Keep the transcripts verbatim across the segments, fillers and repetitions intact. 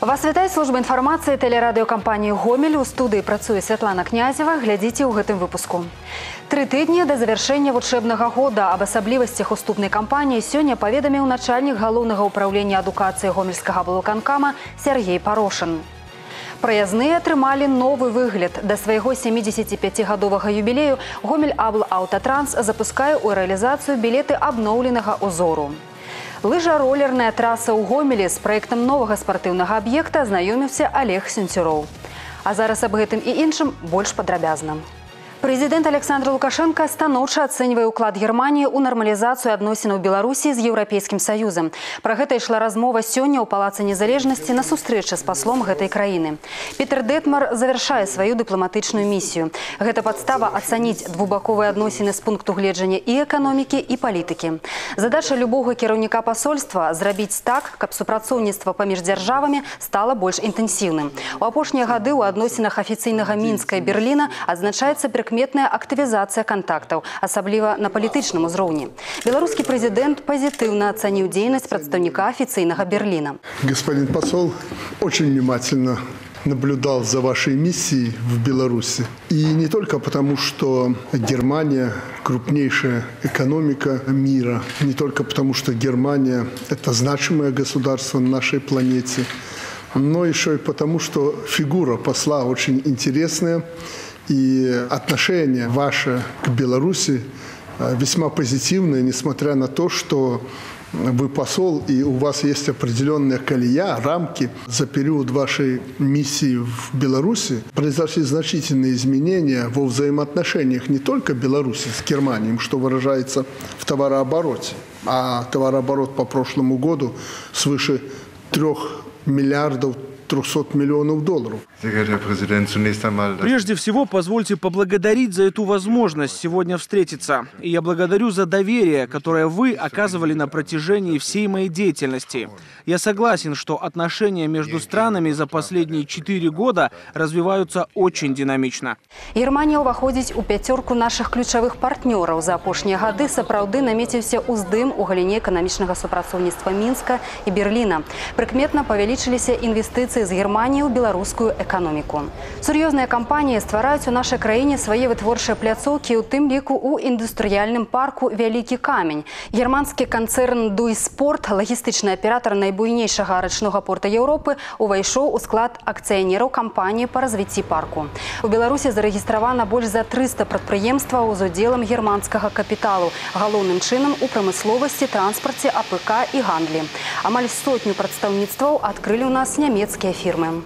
Вас вітае служба інфармацыі тэлерадыёкампаніі «Гомель». У студыі працуе Святлана Князева. Глядзіце ў гэтым выпуску. Тры тыдні да завяршэння вучэбнага года. Аб асаблівасцях уступнай кампаніі сёння паведаміў начальнік галоўнага ўпраўлення адукацыі гомельскага выканкама Сергей Парошин. Праязныя атрымалі новы выгляд. Да свайго сямідзесяціпяцігадовага юбілею Гомель Абл Аўтатранс запускае ў рэалізацыю білеты абноўленага узору. Лыжа-ролерная траса ў Гомелі з праектам новага спартыўнага аб'екта азнаёміўся Олег Сенцюроў. А зараз аб гэтым і іншым больш падрабязна. Прэзідэнт Александр Лукашенко станоўча ацэньвае ўклад Германіі ў нармалізацыю адносінаў Беларусі з Еўрапейскім Саюзам. Пра гэта ішла размова сёння ў Палацы незалежнасці на сустрэчы з паслом гэтай краіны. Пітер Детмар завяршае сваю дыпламатычную місію. Гэта падстава ацаніць двухбаковыя адносіны з пункту гледжання і эканомікі, і палітыкі. Задача любога кіраўніка пасольства зрабіць так, каб супрацоўніцтва паміж дзяржавамі стала больш інтэнсіўным. У апошнія гады ў адносінах афіцыйнага Мінска і Берліна адзначаецца прыкметная актывізацыя контактаў, асабліва на палітычным узроўні. Беларускі прэзідэнт пазітыўна ацаніў дзейнасць прадстаўніка афіцыйнага Берліна. Господин посол очень внимательно наблюдал за вашей миссией в Беларуси. И не только потому, что Германия – крупнейшая экономика мира, не только потому, что Германия – это значимое государство на нашей планете, но еще и потому, что фигура посла очень интересная. И отношение ваше к Беларуси весьма позитивное, несмотря на то, что вы посол, и у вас есть определенная колея, рамки. За период вашей миссии в Беларуси произошли значительные изменения во взаимоотношениях не только Беларуси с Германией, что выражается в товарообороте, а товарооборот по прошлому году свыше трех миллиардов трехсот миллионов долларов. Прежде всего, позвольте поблагодарить за эту возможность сегодня встретиться. И я благодарю за доверие, которое вы оказывали на протяжении всей моей деятельности. Я согласен, что отношения между странами за последние четыре года развиваются очень динамично. Германия уваходзіць у пяцёрку наших ключавых партнёраў. За апошнія гады сапраўды намеціўся ўздым у галіне эканамічнага супрацоўніцтва Мінска і Берліна. Прыкметна павялічыліся інвестыцыі з Германіі ў беларускую эканоміку. Сур'ёзныя кампаніі ствараюць у нашай краіне свае вытворчыя пляцоўкі, у тым ліку ў індустрыяльным парку «Вялікі камень». Германскі канцэрн «Дуй Спорт», лагістычны аператар найбуйнейшага рачнога порта Еўропы, увайшоў у склад акцыянераў кампаніі па развіцці парку. У Беларусі зарэгістравана больш за трыста прадпрыемстваў з удзелам германскага капіталу, галоўным чынам у прамысловасці, транспарце, А П К і гандлі. Амаль сотню прадстаўніцтваў адкрылі ў нас нямецкія фірмы.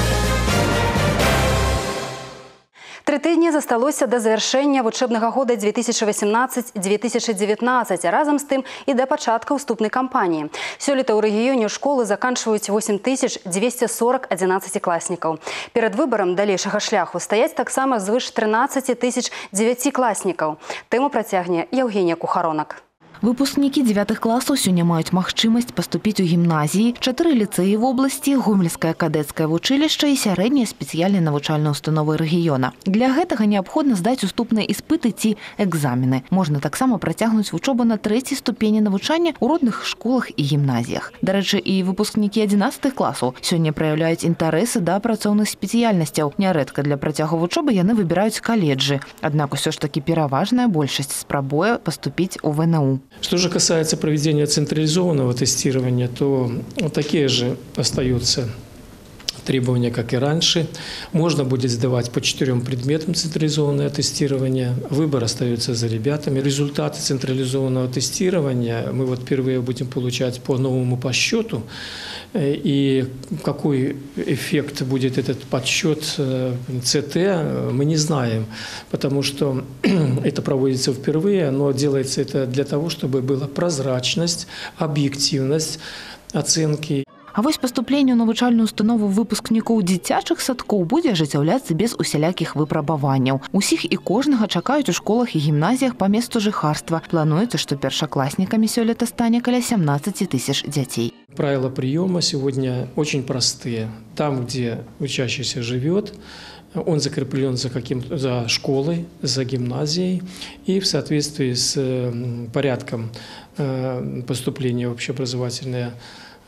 Тры тыдні засталося да завяршэння вучэбнага года дзве тысячы васямнаццаць - дзве тысячы дзевятнаццаць, а разам з тым і да пачатка ўступнай кампаніі. Сёлета ў рэгіёне школы заканчваюць восем тысяч дзвесце сорак адзінаццацікласнікаў. Перад выбарам далейшага шляху стаяць таксама звыш трынаццаці тысяч дзевяцікласнікаў. Тэму працягне Евгения Кухаронак. Выпускнікі дзевятых класаў сёння маюць магчымасць паступіць у гімназіі, чатыры ліцэі в обласці, Гомельскае кадэцкае вучылішча і сярэднія спецыяльныя навучальныя установы рэгіёна. Для гэтага неабходна здаць уступныя іспыты ці экзамены. Можна таксама працягнуць вучобу на трэцяй ступені навучання ў родных школах і гімназіях. Дарэчы, і выпускнікі адзінаццатых класаў сёння праяўляюць інтарэсы да працоўных спецыяльнасцяў. Нярэдка для працягу вучобы яны выбіраюць каледжы. Аднак усё ж такі пераважная большасць спрабуе паступіць у В Н У. Что же касается проведения централизованного тестирования, то такие же остаются требования, как и раньше. Можно будет сдавать по четырем предметам централизованное тестирование. Выбор остается за ребятами. Результаты централизованного тестирования мы вот впервые будем получать по новому подсчету. И какой эффект будет этот подсчет Ц Т, мы не знаем, потому что это проводится впервые, но делается это для того, чтобы была прозрачность, объективность оценки. А вось паступленне ў навучальную установу выпускнікоў дзіцячых садкоў будзе ажыццяўляцца без усялякіх выпрабаванняў. Усіх і кожнага чакаюць у школах і гімназіях па месту жыхарства. Плануецца, што першакласнікамі сёлета стане каля семнадцати тысяч дзяцей. Правила приема сегодня очень простые. Там, где учащийся живет, он закреплен за, каким, за школой, за гимназией, и в соответствии с порядком поступления в общеобразовательные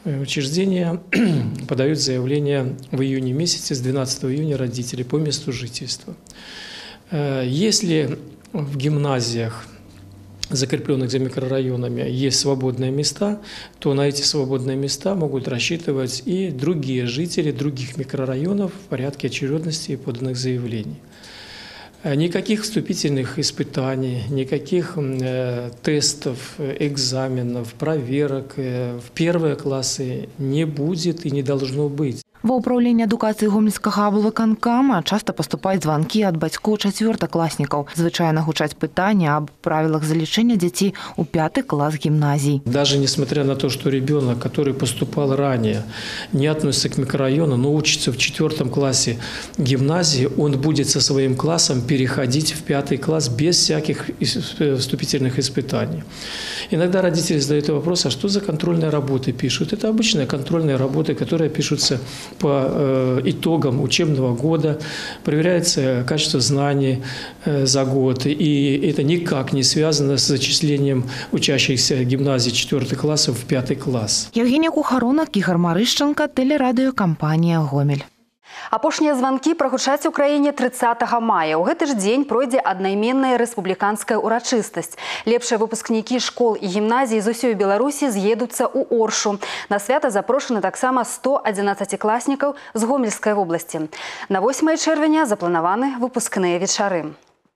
учреждения подают заявление в июне месяце, с двенадцатого июня родители по месту жительства. Если в гимназиях, закрепленных за микрорайонами, есть свободные места, то на эти свободные места могут рассчитывать и другие жители других микрорайонов в порядке очередности поданных заявлений. Никаких вступительных испытаний, никаких э, тестов, экзаменов, проверок э, в первые классы не будет и не должно быть. Ва ўправленне адукацыі гомельскага аблвыканкама часта паступаюць званкі ад бацькоў чацвёртакласнікаў. Звычайна гучаць пытання аб правілах залічэння дзяцей у пятый класс гимназий. Даже несмотря на то, что ребенок, который поступал ранее, не относится к микрорайону, но учится в четвертом классе гимназии, он будет со своим классом переходить в пятый класс без всяких вступительных испытаний. Иногда родители задают вопрос, а что за контрольные работы пишут? Это обычные контрольные работы, которые пишутся по э, итогам учебного года, проверяется качество знаний э, за год, и это никак не связано с зачислением учащихся гимназии четвертых классов в пятый класс. Евгения Кухарона, Кігар Марышченко, телерадиокомпания «Гомель». Апошнія званкі прагучаць у краіне трыццатага мая. У гэты ж дзень пройдзе аднайменная рэспубліканская ўрачыстасць. Лепшыя выпускнікі школ і гімназій з усёй Беларусі з'едуцца ў Оршу. На свята запрошаны таксама сто адзінаццацікласнікаў з Гомельскай вобласці. На восьмае чэрвеня запланаваны выпускныя вечары.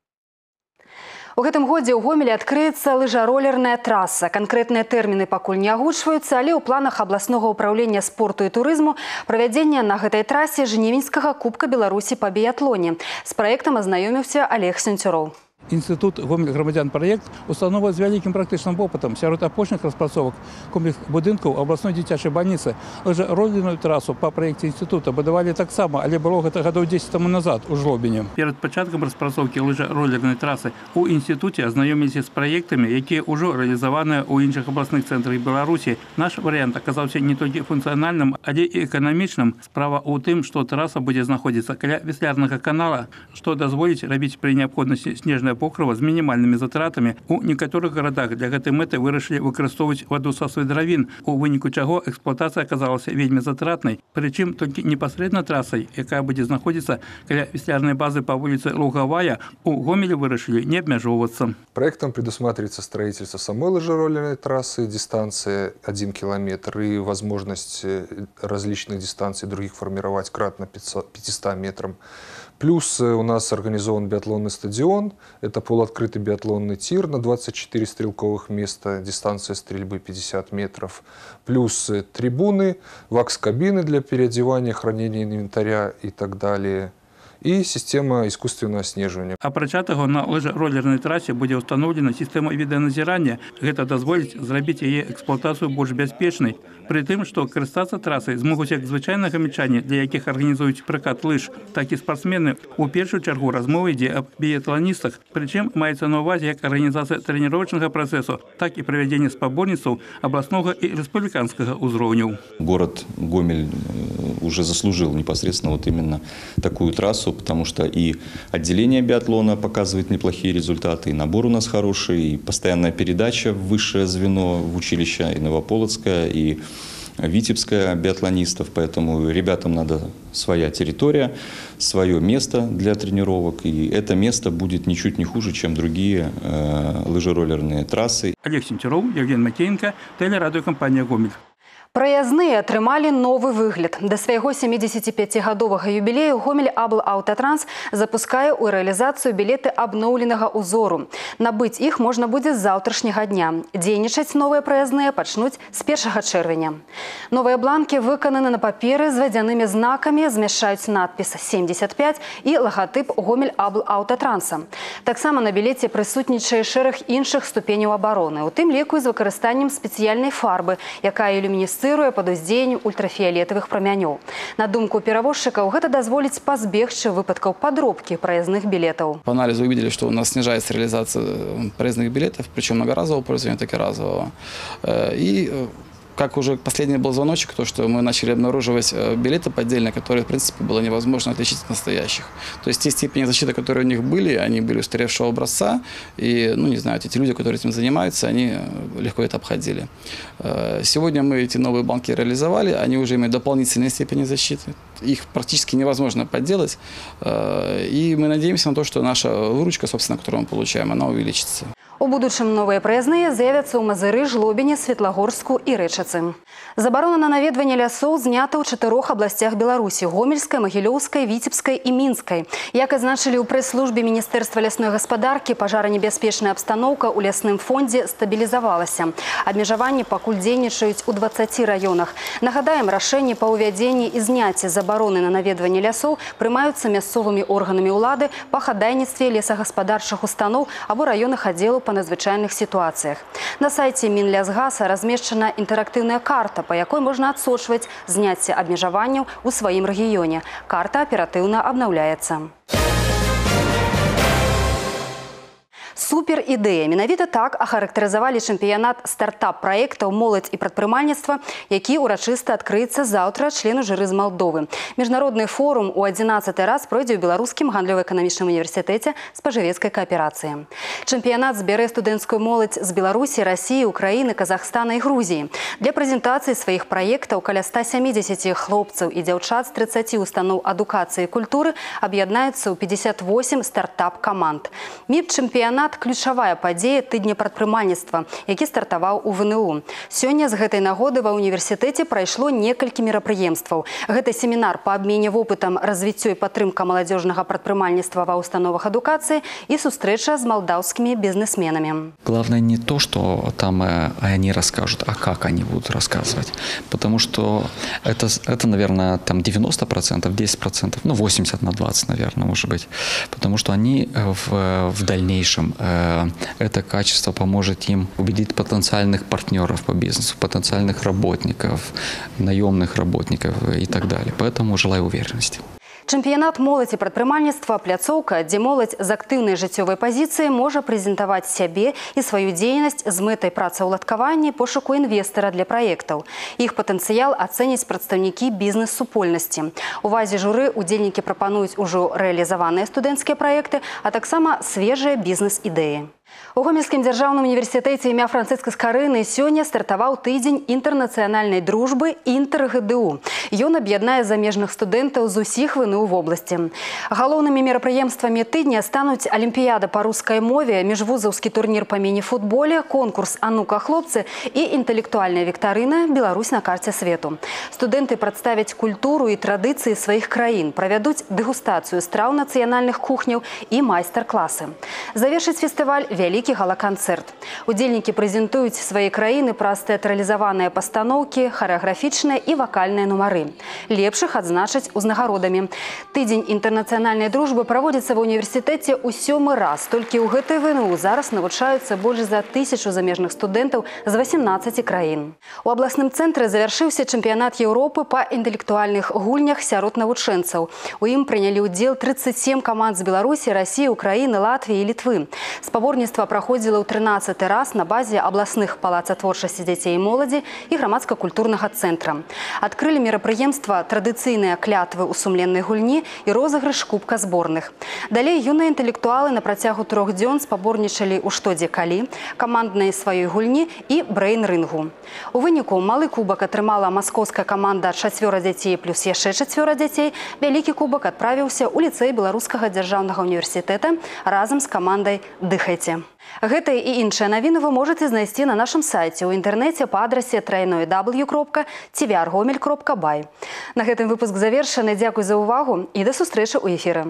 У гэтым годзе ў Гомелі адкрыецца лыжаролерная траса. Канкрэтныя тэрміны пакуль не агучваюцца, але ў планах абласнога ўправлення спорту і турызму правядзення на гэтай трасе жнівеньскага Кубка Беларусі па біятлоне. З праектам азнаёміўся Олег Сенцюроў. Інстытут «Гомель громадян проект» установа з вялікім практычным опытам. Сярод апошніх распрацовак комплекс будынкаў абласной дзіцячай бальніцы лыжаролерную трасу па праекце інстытута будавалі таксама, але было гэта гадоў дзесяць таму назад у Жлобіне. Перад пачаткам распрацоўкі лыжаролернай трасы ў інстытуце азнаёміліся з праектамі, якія ўжо рэалізаваныя ў іншых абласных цэнтрах Беларусі. Наш варыянт аказаўся не толькі функцыянальным, але і эканамічным. Справа ў тым, што траса будзе знаходзіцца каля веслярнага канала, што дазволіць рабіць пры неабходнасці снежнае покрыва з мінімальнымі затратамі. У некаторых гарадах для гэтай мэты вырашылі выкарыстоўваць ваду са свайдравін, у выніку чаго эксплуатацыя аказалася вельмі затратнай. Прычым толькі непасрэдна трасай, якая будзе знаходзіцца каля веслярнай базы па вуліцы Лугавая, у Гомелі вырашылі не абмяжоўвацца. Проектом предусматривается строительство самой лыжероллерной трассы, дистанция один километр и возможность различных дистанций других формировать кратно пятистам метрам. Плюс у нас организован биатлонный стадион. Это полуоткрытый биатлонный тир на двадцать четыре стрелковых места, дистанция стрельбы пятьдесят метров. Плюс трибуны, вакс-кабины для переодевания, хранения инвентаря и так далее. І система искусственного снеживания. Апрача таго, на лыжаролернай трасе будзе ўстаноўлена сістэма відэаназірання. Гэта дазволіць зрабіць яе эксплуатацыю больш бяспечнай. Пры тым, што карыстацца трасай змогуць як звычайныя гамельчане, для якіх арганізуюць пракат лыж, так і спартсмены. У першую чаргу размова ідзе аб біятланістах. Прычым маецца на ўвазе як арганізацыя трэніровачнага працэсу, так і правядзенне спаборніцтваў абласнога і рэспубліканскага ўзроўняў. Город Гомель уже заслужил непосредственно вот именно такую трассу, потому что и отделение биатлона показывает неплохие результаты, и набор у нас хороший, и постоянная передача в высшее звено в училище, и Новополоцкое, и Витебское биатлонистов. Поэтому ребятам надо своя территория, свое место для тренировок, и это место будет ничуть не хуже, чем другие э, лыжероллерные трассы. Олег Сенцюроў, Евгений Матейенко, телерадиокомпания «Гомель». Праязныя атрымалі новы выгляд. Да свайго сямідзесяціпяцігадовага юбілею Гомель Абл Аўтатранс запускае ў рэалізацыю білеты абноўленага ўзору. Набыць іх можна будзе з заўтрашняга дня. Дзейнічаць новыя праязныя пачнуць з першага чэрвеня. Новыя бланкі выкананы на паперы з вадзянымі знакамі, змяшчаюць надпіс семьдесят пять і лагатып Гомель Абл Аўтатранса. Таксама на білеце прысутнічае шэраг іншых ступеняў абароны, у тым ліку з выкарыстаннем спецыяльнай фарбы, якая ілюмінесцыруе пад уздзеяннем ультрафіялетавых прамянёў. На думку перавозчыкаў, гэта дазволіць пазбегчы выпадкаў падробкі праездных билетов. По анализу увидели, что у нас снижается реализация проездных билетов, причем многоразового пользования, так и разового. И как уже последний был звоночек, то, что мы начали обнаруживать билеты поддельные, которые, в принципе, было невозможно отличить от настоящих. То есть те степени защиты, которые у них были, они были устаревшего образца, и, ну, не знаю, эти люди, которые этим занимаются, они легко это обходили. Сегодня мы эти новые банки реализовали, они уже имеют дополнительные степени защиты, их практически невозможно подделать, и мы надеемся на то, что наша выручка, собственно, которую мы получаем, она увеличится. У будучым новыя прызнаі з'явяцца ў Мазыры, Жлобіне, Светлагорску і Рэчыцы. Забарона на наведванне лясоў знята ў чатырох абласцях Беларусі – Гомельскай, Магілёўскай, Віцебскай і Мінскай. Як азначылі ў прэс-службе Міністэрства лясной гаспадаркі, пажаранебяспечная абстаноўка ў лясным фондзе стабілізавалася. Абмежаванні пакуль дзейнічаюць у дваццаці раёнах. Нагадаем, рашэнні па ўвядзенні і зняцці забароны на наведванне лясоў прымаюцца мясцовымі органамі ўлады па хадайніцтве лесагаспадарчых устаноў або раённых аддзелаў па надзвычайных сітуацыях. На сайце Мінлясгаса размешчана інтэрактыўная карта, па якой можна адсочваць зняцце абмежаванняў у сваім рэгіёне. Карта аператыўна абнаўляецца. Супер ідэя. Менавіта так ахарактарызавалі чэмпіянат стартап-праектаў «Моладзь і прадпрымальніцтва», які ўрачыста адкрыецца заўтра члену журы з Малдовы. Міжнародны форум у адзінаццаты раз пройдзе ў Беларускім гандлёва-эканамічным універсітэце спажывецкай кааперацыі. Чэмпіянат збярэ студэнцкую моладзь з Беларусі, Расіі, Украіны, Казахстана і Грузіі. Для прэзентацыі сваіх праектаў каля ста сямідзесяці хлопцаў і дзяўчат з трыццаці устаноў адукацыі і культуры аб'яднаюцца ў пятьдесят восемь стартап-каманд. Міп-чэмпіянат – ключавая падзея тыдня прадпрымальніцтва, які стартаваў у ВНУ. Сёння з гэтай нагоды ва універсітэце прайшло некалькі мерапрыемстваў. Гэта семінар па абмене вопытам, развіццё і падтрымка маладзёжнага прадпрымальніцтва ва установах адукацыі і сустрэча з малдаўскімі бізнесменамі. Главное не то, что там э, они расскажут, а как они будут рассказывать. Потому что это, это наверное, там девяносто процентов, десять процентов, ну восемьдесят на двадцать, наверное, может быть. Потому что они в, в дальнейшем это качество поможет им убедить потенциальных партнеров по бизнесу, потенциальных работников, наемных работников и так далее. Поэтому желаю уверенности. Чэмпіянат «Моладзь і прадпрымальніцтва» – пляцоўка, дзе моладзь з актыўнай жыццёвай пазіцыі можа прэзентаваць сябе і сваю дзейнасць з мэтай працаўладкавання, пошуку інвестара для праектаў. Іх патэнцыял ацэняць прадстаўнікі бізнес-супольнасці. Увазе журы удзельнікі прапануюць ужо рэалізаваныя студэнцкія праекты, а таксама свежыя бізнес-ідэі. У Гомельскім дзяржаўным універсітэце імя Францыска Скарыны сёння стартаваў тыдзень інтэрнацыянальнай дружбы «Інтэр-ГДУ». Ён аб'яднае замежных студэнтаў з усіх ВНУ в обласці. Галоўнымі мерапрыемствамі тыдня стануць алімпіяда па рускай мове, міжвузаўскі турнір па міні-футболе, конкурс «А-ну-ка, хлопцы» і інтэлектуальная віктарына «Беларусь на карце свету». Студэнты прадставяць культуру і традыцыі сваіх краін, правядуць дэгустацыю страў нацыянальных кухняў і майстар-класы. Завершыць фестываль вялікі гала-канцэрт. Удзельнікі прэзентуюць свае краіны праз тэатралізаваныя пастаноўкі, харэаграфічныя і вакальныя нумары. Лепшых адзначаць узнагародамі. Тыдзень інтэрнацыянальнай дружбы праводзіцца ва ўніверсітэце ў сёмы раз. Толькі ў гэтай ВНУ зараз навучаюцца больш за тысячу замежных студэнтаў з васемнаццаці краін. У абласным цэнтры завяршыўся чэмпіянат Еўропы па інтэлектуальных гульнях сярод навучэнцаў. У ім прынялі ўдзел трыццаць сем каманд з Беларусі, Расіі, Украіны, Латвіі і Літвы. Спаборніцтва праходзіла ў трынаццаты раз на базе абласных палаца творчасці дзяцей і моладзі і грамадска-культурнага цэнтра. Адкрылі мерапрыемства традыцыйныя клятвы ў сумленнай гульні і розыгрыш кубка зборных. Далей юныя інтэлектуалы на працягу трох дзён спаборнічалі ў «Што, дзе, калі», каманднай сваёй гульні і брэйн-рынгу. У выніку малы кубак атрымала маскоўская каманда «Чацвёра дзяцей плюс яшчэ чацвёра дзяцей». Вялікі кубак адправіўся ў ліцэй Беларускага дзяржаўнага універсітэта разам з камандай «Дыхайце». Гэтыя і іншыя навіны вы можаце знайсці на нашым сайце ў інтэрнэце па адрасе трайной дабл ю кропка ці ви ар гомель кропка бай. На гэтым выпуск завершаны. Дзякуй за ўвагу і да сустрэчы ў эфіры.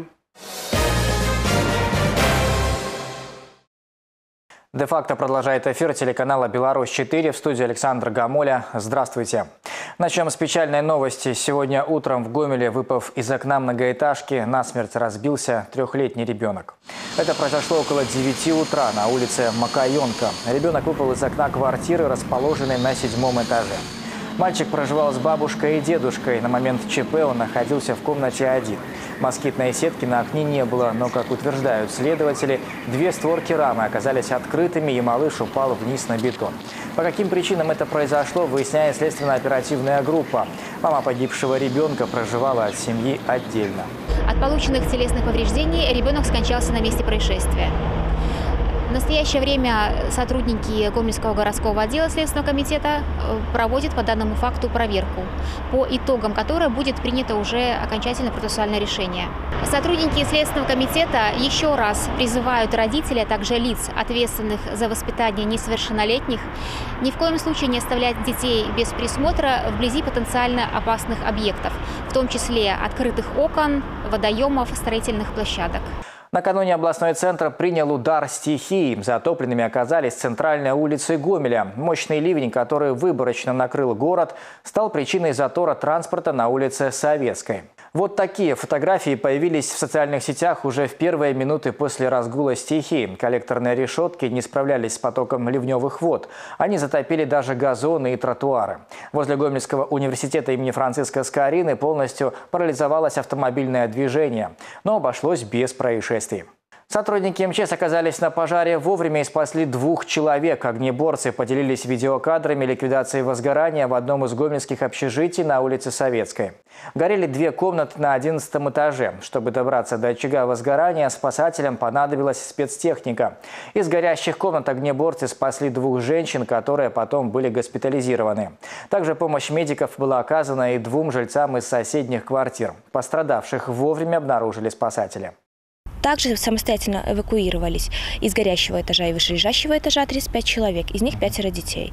Де-факто продолжает эфир телеканала «Беларусь четыре», в студии Александр Гамоля. Здравствуйте. Начнем с печальной новости. Сегодня утром в Гомеле, выпав из окна многоэтажки, насмерть разбился трехлетний ребенок. Это произошло около девяти утра на улице Макаенко. Ребенок выпал из окна квартиры, расположенной на седьмом этаже. Мальчик проживал с бабушкой и дедушкой. На момент ЧП он находился в комнате один. Москитной сетки на окне не было, но, как утверждают следователи, две створки рамы оказались открытыми, и малыш упал вниз на бетон. По каким причинам это произошло, выясняет следственно-оперативная группа. Мама погибшего ребенка проживала от семьи отдельно. От полученных телесных повреждений ребенок скончался на месте происшествия. В настоящее время сотрудники Гомельского городского отдела Следственного комитета проводят по данному факту проверку, по итогам которой будет принято уже окончательное процессуальное решение. Сотрудники Следственного комитета еще раз призывают родителей, а также лиц, ответственных за воспитание несовершеннолетних, ни в коем случае не оставлять детей без присмотра вблизи потенциально опасных объектов, в том числе открытых окон, водоемов, строительных площадок. Накануне областной центр принял удар стихии. Затопленными оказались центральные улицы Гомеля. Мощный ливень, который выборочно накрыл город, стал причиной затора транспорта на улице Советской. Вот такие фотографии появились в социальных сетях уже в первые минуты после разгула стихии. Коллекторные решетки не справлялись с потоком ливневых вод. Они затопили даже газоны и тротуары. Возле Гомельского университета имени Франциска Скорины полностью парализовалось автомобильное движение. Но обошлось без происшествий. Сотрудники эм че эс оказались на пожаре вовремя и спасли двух человек. Огнеборцы поделились видеокадрами ликвидации возгорания в одном из гомельских общежитий на улице Советской. Горели две комнаты на одиннадцатом этаже. Чтобы добраться до очага возгорания, спасателям понадобилась спецтехника. Из горящих комнат огнеборцы спасли двух женщин, которые потом были госпитализированы. Также помощь медиков была оказана и двум жильцам из соседних квартир. Пострадавших вовремя обнаружили спасатели. Также самостоятельно эвакуировались из горящего этажа и вышележащего этажа тридцать пять человек, из них пятеро детей.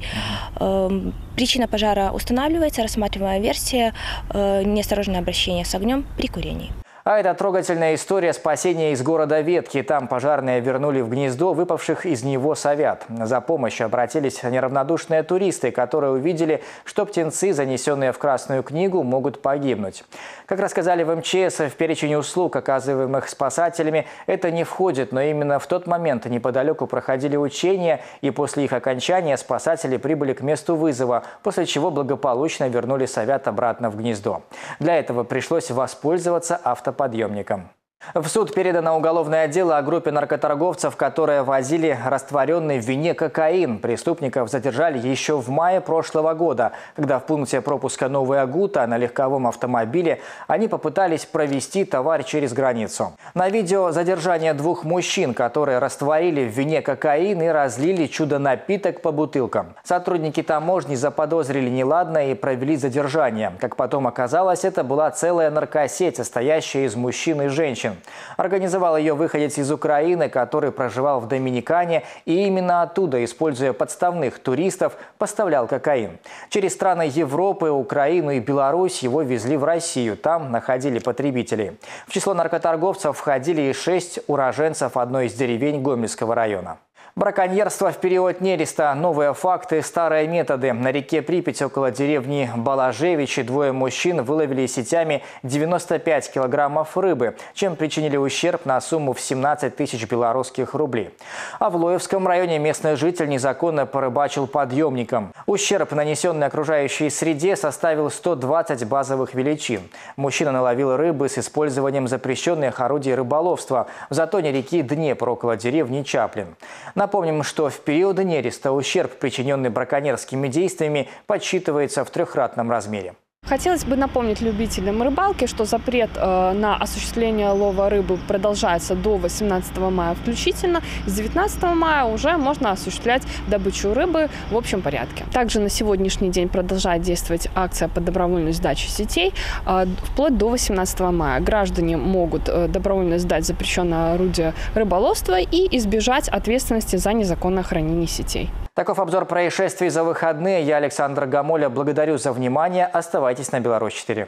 Причина пожара устанавливается, рассматриваемая версия – неосторожное обращение с огнем при курении. А это трогательная история спасения из города Ветки. Там пожарные вернули в гнездо выпавших из него совят. За помощью обратились неравнодушные туристы, которые увидели, что птенцы, занесенные в Красную книгу, могут погибнуть. Как рассказали в эм че эс, в перечень услуг, оказываемых спасателями, это не входит, но именно в тот момент неподалеку проходили учения, и после их окончания спасатели прибыли к месту вызова, после чего благополучно вернули совят обратно в гнездо. Для этого пришлось воспользоваться автоподъемником. подъемником. В суд передано уголовное дело о группе наркоторговцев, которые возили растворенный в вине кокаин. Преступников задержали еще в мае прошлого года, когда в пункте пропуска Новая Гута на легковом автомобиле они попытались провести товар через границу. На видео задержание двух мужчин, которые растворили в вине кокаин и разлили чудо-напиток по бутылкам. Сотрудники таможни заподозрили неладное и провели задержание. Как потом оказалось, это была целая наркосеть, состоящая из мужчин и женщин. Организовал ее выходец из Украины, который проживал в Доминикане, и именно оттуда, используя подставных туристов, поставлял кокаин. Через страны Европы, Украину и Беларусь его везли в Россию. Там находили потребителей. В число наркоторговцев входили и шесть уроженцев одной из деревень Гомельского района. Браконьерство в период нереста. Новые факты, старые методы. На реке Припять около деревни Балажевичи двое мужчин выловили сетями девяносто пять килограммов рыбы, чем причинили ущерб на сумму в семнадцать тысяч белорусских рублей. А в Лоевском районе местный житель незаконно порыбачил подъемником. Ущерб, нанесенный окружающей среде, составил сто двадцать базовых величин. Мужчина наловил рыбы с использованием запрещенных орудий рыболовства в затоне реки Днепр около деревни Чаплин. Напомним, что в периоды нереста ущерб, причиненный браконьерскими действиями, подсчитывается в трехкратном размере. Хотелось бы напомнить любителям рыбалки, что запрет э, на осуществление лова рыбы продолжается до восемнадцатого мая включительно. С девятнадцатого мая уже можно осуществлять добычу рыбы в общем порядке. Также на сегодняшний день продолжает действовать акция по добровольной сдаче сетей э, вплоть до восемнадцатого мая. Граждане могут э, добровольно сдать запрещенное орудие рыболовства и избежать ответственности за незаконное хранение сетей. Таков обзор происшествий за выходные. Я, Александр Гамоля, благодарю за внимание. Оставайтесь на Беларусь четыре.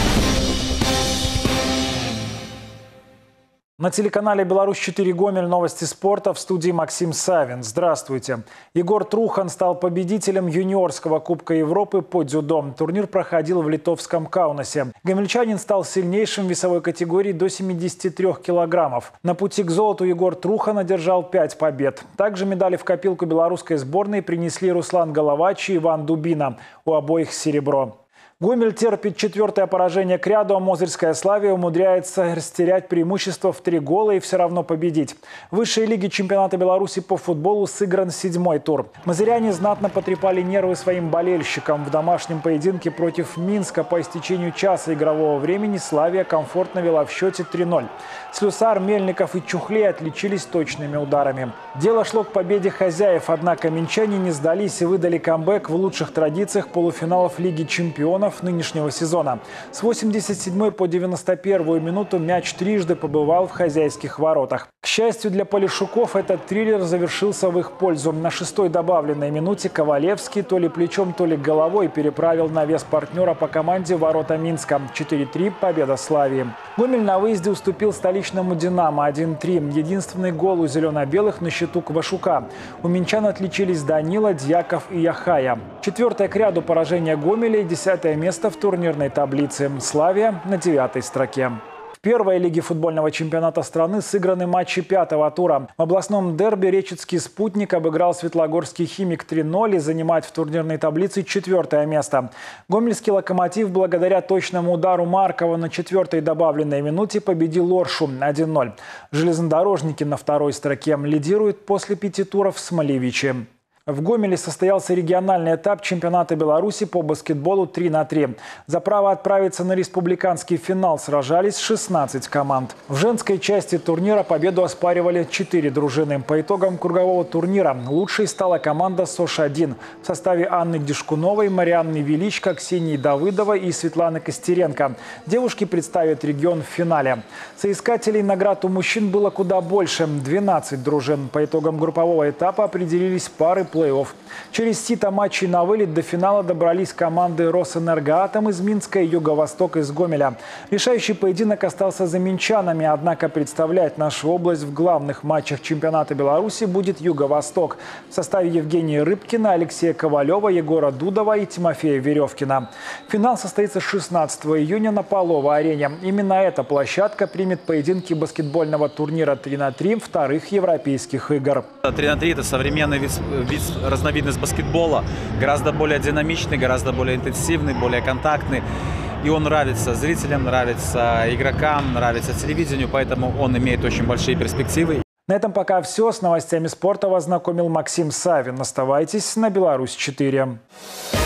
На телеканале «Беларусь четыре Гомель» новости спорта, в студии Максим Савин. Здравствуйте. Егор Трухан стал победителем юниорского Кубка Европы по дзюдо. Турнир проходил в литовском Каунасе. Гомельчанин стал сильнейшим в весовой категории до семидесяти трёх килограммов. На пути к золоту Егор Трухан одержал пять побед. Также медали в копилку белорусской сборной принесли Руслан Головач и Иван Дубина. У обоих серебро. Гомель терпит четвертое поражение к ряду, а Мозырская Славия умудряется растерять преимущество в три гола и все равно победить. В высшей лиге чемпионата Беларуси по футболу сыгран седьмой тур. Мозыряне знатно потрепали нервы своим болельщикам. В домашнем поединке против Минска по истечению часа игрового времени Славия комфортно вела в счете три ноль. Слюсар, Мельников и Чухлей отличились точными ударами. Дело шло к победе хозяев, однако минчане не сдались и выдали камбэк в лучших традициях полуфиналов Лиги чемпионов нынешнего сезона. С восемьдесят седьмой по девяносто первую минуту мяч трижды побывал в хозяйских воротах. К счастью для полишуков, этот триллер завершился в их пользу. На шестой добавленной минуте Ковалевский то ли плечом, то ли головой переправил навес партнера по команде ворота Минска. четыре три – победа Славии. Гомель на выезде уступил столичному «Динамо» один три. Единственный гол у зелено-белых на счету Квашука. У минчан отличились Данила, Дьяков и Яхая. Четвертое к ряду поражение Гомеля и десятое место в турнирной таблице. Славия на девятой строке. В первой лиге футбольного чемпионата страны сыграны матчи пятого тура. В областном дерби речицкий «Спутник» обыграл Светлогорский «Химик» три ноль и занимает в турнирной таблице четвертое место. Гомельский «Локомотив» благодаря точному удару Маркова на четвертой добавленной минуте победил «Оршу» один ноль. Железнодорожники на второй строке лидируют после пяти туров Смолевичи. В Гомеле состоялся региональный этап чемпионата Беларуси по баскетболу три на три. За право отправиться на республиканский финал сражались шестнадцать команд. В женской части турнира победу оспаривали четыре дружины. По итогам кругового турнира лучшей стала команда СОШ один в составе Анны Дишкуновой, Марианны Величко, Ксении Давыдовой и Светланы Костеренко. Девушки представят регион в финале. Соискателей наград у мужчин было куда больше – двенадцать дружин. По итогам группового этапа определились пары плей-офф. Через сито матчей на вылет до финала добрались команды «Росэнергоатом» из Минска и «Юго-Восток» из Гомеля. Решающий поединок остался за минчанами, однако представлять нашу область в главных матчах чемпионата Беларуси будет «Юго-Восток» в составе Евгения Рыбкина, Алексея Ковалева, Егора Дудова и Тимофея Веревкина. Финал состоится шестнадцатого июня на Полово-арене. Именно эта площадка примет поединки баскетбольного турнира три на три вторых европейских игр. три на три – это современный вид, вид, разновидность баскетбола, гораздо более динамичный, гораздо более интенсивный, более контактный. И он нравится зрителям, нравится игрокам, нравится телевидению, поэтому он имеет очень большие перспективы. На этом пока все. С новостями спорта вас знакомил Максим Савин. Оставайтесь на Беларусь четыре.